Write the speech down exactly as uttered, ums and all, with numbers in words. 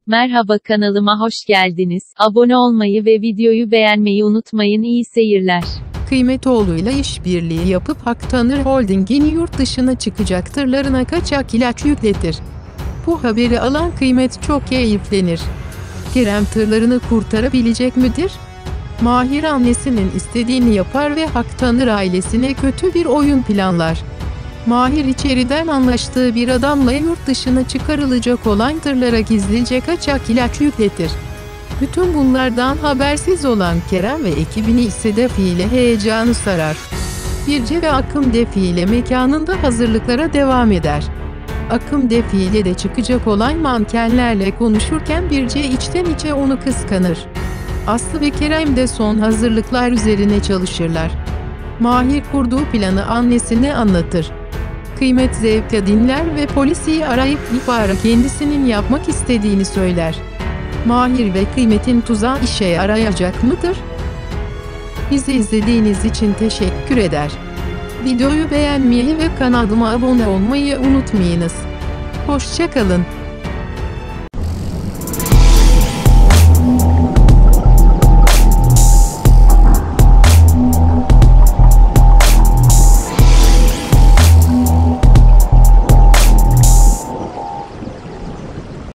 Merhaba, kanalıma hoş geldiniz. Abone olmayı ve videoyu beğenmeyi unutmayın. İyi seyirler. Kıymetoğlu'yla işbirliği yapıp Aktanır Holding'in yurt dışına çıkacak tırlarına kaçak ilaç yükletir. Bu haberi alan Kıymet çok keyiflenir. Kerem tırlarını kurtarabilecek midir? Mahir annesinin istediğini yapar ve Aktanır ailesine kötü bir oyun planlar. Mahir içeriden anlaştığı bir adamla yurt dışına çıkarılacak olan tırlara gizlice kaçak ilaç yükletir. Bütün bunlardan habersiz olan Kerem ve ekibini ise defile heyecanı sarar. Birce ve Akım defile mekanında hazırlıklara devam eder. Akım defilede çıkacak olan mankenlerle konuşurken Birce içten içe onu kıskanır. Aslı ve Kerem de son hazırlıklar üzerine çalışırlar. Mahir kurduğu planı annesine anlatır. Kıymet zevkle dinler ve polisi arayıp ihbarı kendisinin yapmak istediğini söyler. Mahir ve Kıymet'in tuzağı işe yarayacak mıdır? Bizi izlediğiniz için teşekkür eder. Videoyu beğenmeyi ve kanalıma abone olmayı unutmayınız. Hoşça kalın.